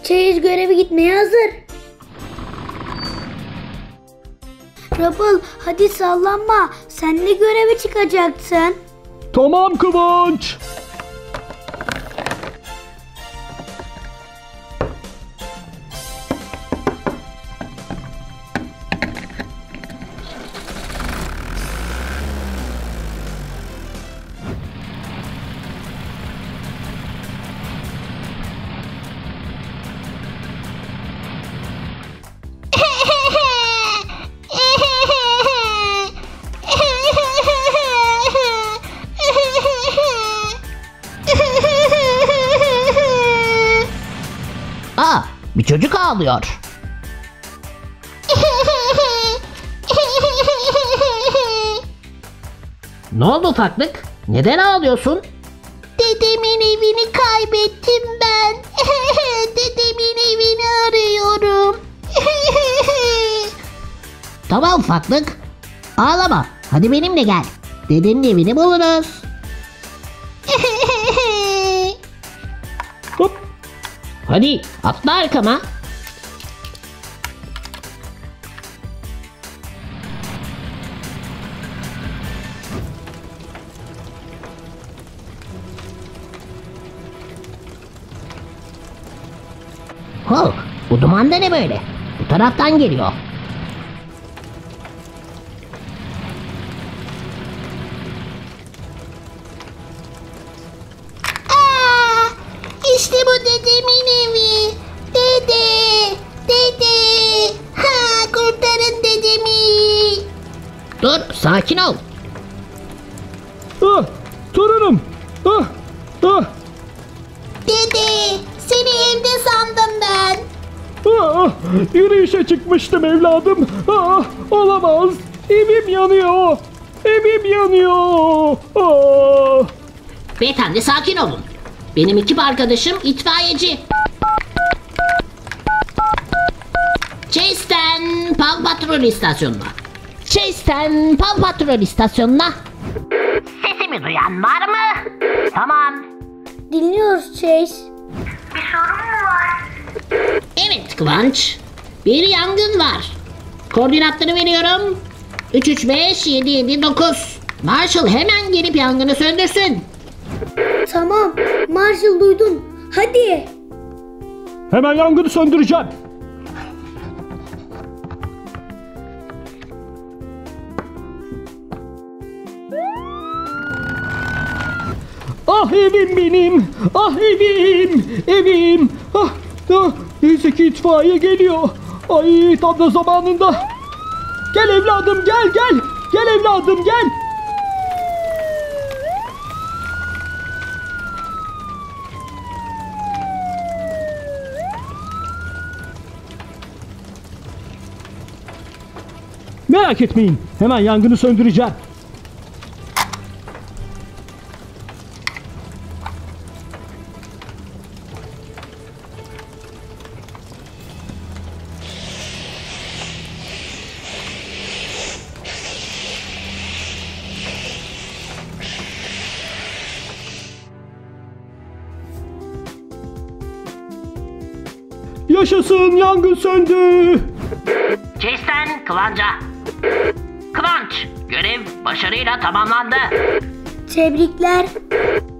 Chase görevi gitmeye hazır. Rubble hadi sallanma. Sen de göreve çıkacaksın. Tamam Kıvanç. Bir çocuk ağlıyor. Ne oldu ufaklık? Neden ağlıyorsun? Dedemin evini kaybettim ben. Dedemin evini arıyorum. Tamam ufaklık. Ağlama. Hadi benimle gel. Dedenin evini buluruz. Hop. Hadi atla arkama. Hulk, bu duman da ne böyle? Bu taraftan geliyor. İşte bu dedemin evi. Dede, dede. Ha, kurtarın dedemi. Dur, sakin ol. Ah, torunum. Ah, ah, Dede, seni evde sandım ben. ah, yürüyüşe çıkmıştım evladım. Ah, olamaz. Evim yanıyor. Evim yanıyor. Ah. Beyefendi sakin olun. Benim ekip arkadaşım itfaiyeci. Chase'den Paw Patrol istasyonuna. Chase'den Paw Patrol istasyonuna. Sesimi duyan var mı? Tamam. Dinliyoruz Chase. Evet Kıvanç. Bir yangın var. Koordinatları veriyorum. 335-779. Marshall hemen gelip yangını söndürsün. Tamam. Marshall duydun. Hadi. Hemen yangını söndüreceğim. Ah evim benim. Ah evim. Evim. Ah, ah. Neyse ki itfaiye geliyor. Ay tam da zamanında. Gel evladım gel gel. Gel evladım gel. Merak etmeyin. Hemen yangını söndüreceğim. Yaşasın, yangın söndü. Chase'den Kıvanç'a. Kıvanç, görev başarıyla tamamlandı. Tebrikler.